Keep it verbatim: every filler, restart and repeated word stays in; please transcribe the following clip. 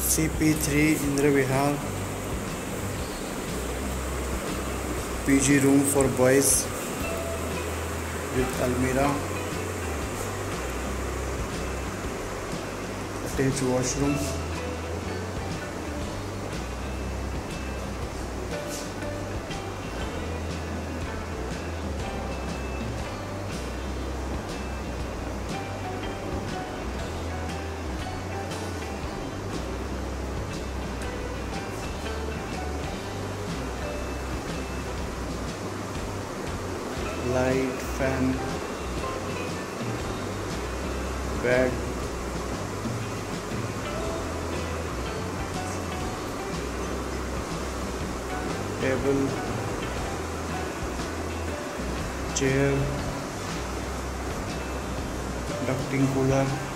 C P three Indra Vihar, P G room for boys with almirah, attached washroom, light, fan, bed, table, chair, ducting cooler,